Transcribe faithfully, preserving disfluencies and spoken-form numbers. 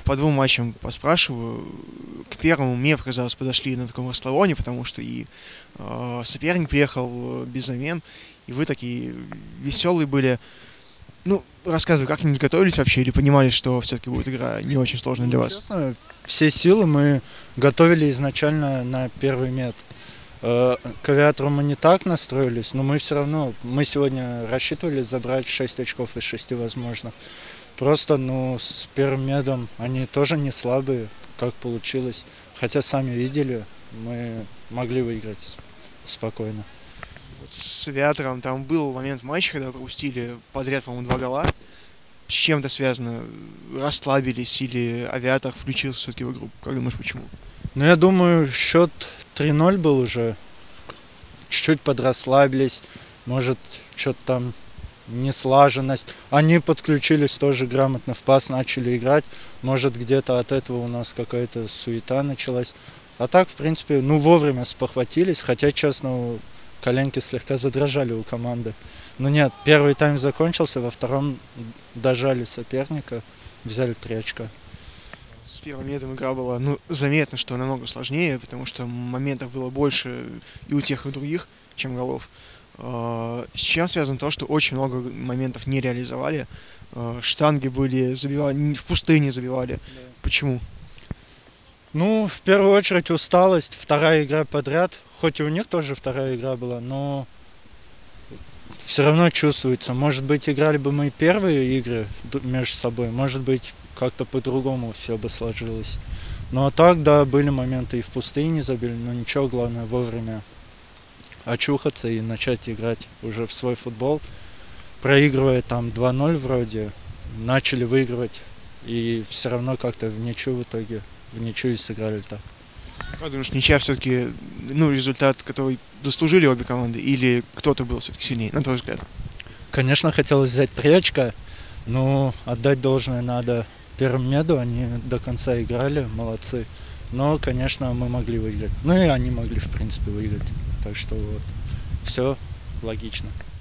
по двум матчам поспрашиваю. К первому, мне показалось, подошли на таком расслабоне, потому что и э, соперник приехал без замен, и вы такие веселые были. Ну, рассказывай, как-нибудь готовились вообще или понимали, что все-таки будет игра не очень сложная для вас? Честно, все силы мы готовили изначально на первый мет. К авиатору мы не так настроились, но мы все равно, мы сегодня рассчитывали забрать шесть очков из шести возможных. Просто, ну, с первым медом они тоже не слабые, как получилось. Хотя сами видели, мы могли выиграть спокойно. С авиатором там был момент в матче, когда пропустили подряд, по-моему, два гола. С чем это связано? Расслабились или авиатор включился все-таки в игру? Как думаешь, почему? Ну, я думаю, счет три ноль был уже. Чуть-чуть подрасслабились. Может, что-то там неслаженность. Они подключились тоже грамотно в пас, начали играть. Может, где-то от этого у нас какая-то суета началась. А так, в принципе, ну, вовремя спохватились. Хотя, честно, коленки слегка задрожали у команды. Но нет, первый тайм закончился, во втором дожали соперника, взяли три очка. С первым метом игра была, ну, заметно, что намного сложнее, потому что моментов было больше и у тех, и у других, чем голов. С чем связано то, что очень много моментов не реализовали, штанги были, забивали, в пустыне забивали. Да. Почему? Ну, в первую очередь усталость, вторая игра подряд, хоть и у них тоже вторая игра была, но все равно чувствуется. Может быть, играли бы мы первые игры между собой, может быть, как-то по-другому все бы сложилось. Ну а так, да, были моменты и в пустыне забили, но ничего, главное вовремя очухаться и начать играть уже в свой футбол. Проигрывая там два ноль вроде, начали выигрывать, и все равно как-то в ничью в итоге, в ничью и сыграли так. Как думаешь, ничья все-таки, ну, результат, который заслужили обе команды, или кто-то был все-таки сильнее, на твой взгляд? Конечно, хотелось взять три очка, но отдать должное надо первому меду, они до конца играли, молодцы. Но, конечно, мы могли выиграть. Ну и они могли, в принципе, выиграть. Так что вот, все логично.